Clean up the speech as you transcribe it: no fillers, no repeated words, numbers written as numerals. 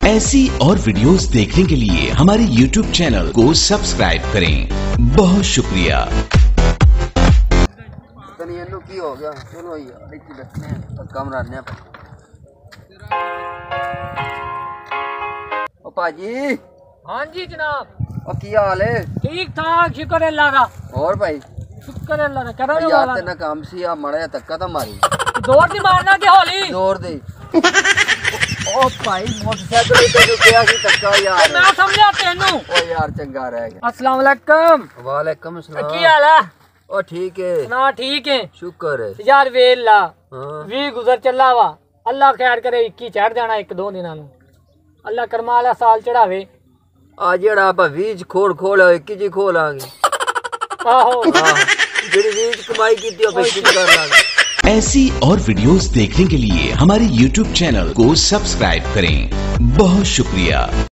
ऐसी और वीडियोस देखने के लिए हमारे YouTube चैनल को सब्सक्राइब करें। बहुत शुक्रिया। की हो गया, चलो यार बैठने हैं, कम रहने हैं। ओ पाजी। हाँ जी जनाब। और की हाल है? ठीक ठाक, शुक्र अल्लाह का। और भाई शुक्र अल्लाह का। करो यार तेना काम सी आ मड़ा धक्का तो मारी। जोर से मारना के होली जोर दे। ओ भाई मोटरसाइकिल तेनु किया सी धक्का यार। मैं समझा तेनू। ओ यार चंगा रह गया। अस्सलाम वालेकुम। वालेकुम अस्सलाम। की हाल है? ओ ठीक है ना ठीक है, शुक्र है यार। वेला हाँ। भी गुजर चला वा, अल्लाह खैर करे। 21 चढ़ जाना 1-2 दिनों ਨੂੰ। अल्लाह कर्मा वाला साल चढ़ावे। आ जेड़ा आप 20 खोल 21 जी खोलांगे। आहो जेड़ी 20 कमाई की थी अब 21 कर लांगे। ऐसी और वीडियोस देखने के लिए हमारे YouTube चैनल को सब्सक्राइब करें। बहुत शुक्रिया।